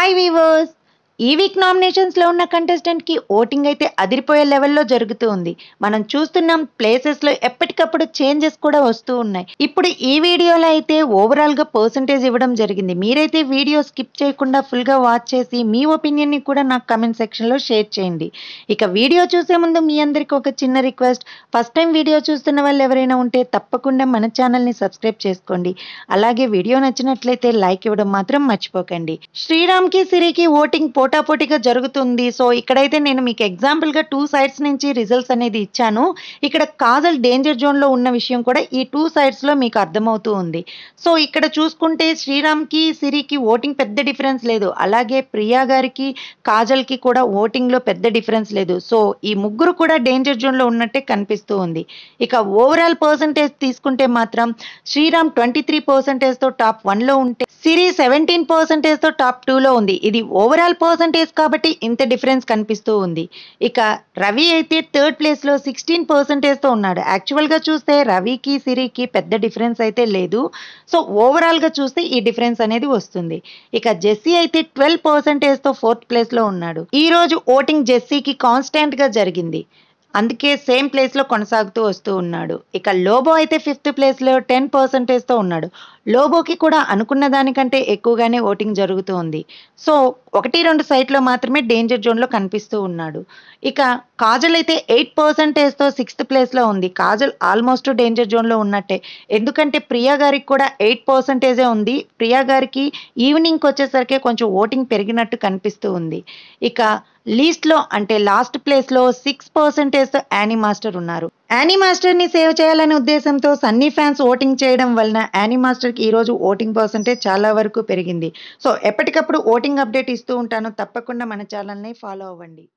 Hi viewers, ఈ week nominations లో ఉన్న కంటెస్టెంట్ కి ఓటింగ్ అయితే అదిరిపోయే లెవెల్లో జరుగుతూ ఉంది. మనం చూస్తున్నాం ప్లేసెస్ లో ఎప్పటికప్పుడు చేంజెస్ కూడా వస్తూ ఉన్నాయి. ఇప్పుడు ఈ వీడియోలో అయితే ఓవరాల్ గా పర్సంటేజ్ ఇవ్వడం జరిగింది. మీరైతే వీడియో స్కిప్ చేయకుండా ఫుల్ గా వాచ్ చేసి మీ ఒపీనియన్ ని కూడా నాకు కమెంట్ సెక్షన్ లో షేర్ చేయండి. ఇక వీడియో చూసే ముందు మీ అందరికి ఒక చిన్న రిక్వెస్ట్, ఫస్ట్ టైం వీడియో చూస్తున్న వాళ్ళు ఎవరైనా ఉంటే తప్పకుండా మన ఛానల్ ని సబ్స్క్రైబ్ చేసుకోండి. అలాగే వీడియో నచ్చినట్లయితే లైక్ ఇవ్వడం మాత్రం మర్చిపోకండి. శ్రీరామ్ కి సిరికి ఓటింగ్ పోటాపోటీగా జరుగుతుంది. సో ఇక్కడైతే నేను మీకు ఎగ్జాంపుల్ గా 2 సైడ్స్ నుంచి రిజల్ట్స్ అనేది ఇచ్చాను. ఇక్కడ కాజల్ డేంజర్ జోన్ లో ఉన్న విషయం కూడా ఈ 2 సైడ్స్ లో మీకు అర్థమవుతూ ఉంది. సో ఇక్కడ చూసుకుంటే శ్రీరామ్ కి సిరికి ఓటింగ్ పెద్ద డిఫరెన్స్ లేదు. అలాగే ప్రియా గారికి కాజల్ కి కూడా ఓటింగ్ లో పెద్ద డిఫరెన్స్ లేదు. సో ఈ ముగ్గురు కూడా డేంజర్ జోన్ లో ఉన్నట్టే కనిపిస్తూ ఉంది. ఇక ఓవరాల్ పర్సంటేజ్ తీసుకుంటే మాత్రం శ్రీరామ్ 23% తో టాప్ 1 లో ఉంటే సిరి 17% తో టాప్ 2 లో ఉంది. ఇది ఓవరాల్ పర్సంటేజ్ కాబట్టి ఇంత డిఫరెన్స్ కనిపిస్తూ ఉంది. ఇక రవి అయితే థర్డ్ ప్లేస్ లో 16% తో ఉన్నాడు. యాక్చువల్ గా చూస్తే రవికి సిరికి పెద్ద డిఫరెన్స్ అయితే లేదు. సో ఓవరాల్ గా చూస్తే ఈ డిఫరెన్స్ అనేది వస్తుంది. ఇక జెస్సీ అయితే 12% తో ఫోర్త్ ప్లేస్ లో ఉన్నాడు. ఈ రోజు ఓటింగ్ జెస్సీకి కాన్స్టాంట్ గా జరిగింది, అందుకే సేమ్ ప్లేస్ లో కొనసాగుతూ వస్తూ ఉన్నాడు. ఇక లోబో అయితే 5th ప్లేస్ లో 10% తో ఉన్నాడు. లోబోకి కూడా అనుకున్న దానికంటే ఎక్కువగానే ఓటింగ్ జరుగుతూ ఉంది. సో 1-2 సైట్లో మాత్రమే డేంజర్ జోన్ లో కనిపిస్తూ ఉన్నాడు. ఇక కాజల్ అయితే 8% తో 6th ప్లేస్ లో ఉంది. కాజల్ ఆల్మోస్ట్ డేంజర్ జోన్ లో ఉన్నట్టే, ఎందుకంటే ప్రియా గారికి కూడా 8% ఉంది. ప్రియా గారికి ఈవినింగ్ వచ్చేసరికి కొంచెం ఓటింగ్ పెరిగినట్టు కనిపిస్తూ ఉంది. ఇక లీస్ట్ లో అంటే లాస్ట్ ప్లేస్ లో 6% తో యానీ మాస్టర్ ఉన్నారు. యానీ మాస్టర్ ని సేవ్ చేయాలనే ఉద్దేశంతో సన్నీ ఫ్యాన్స్ ఓటింగ్ చేయడం వలన యానీ మాస్టర్ కి ఈ రోజు ఓటింగ్ పర్సంటేజ్ చాలా వరకు పెరిగింది. సో ఎప్పటికప్పుడు ఓటింగ్ అప్డేట్ ఇస్తూ ఉంటాను, తప్పకుండా మన ఛానల్ ని ఫాలో అవ్వండి.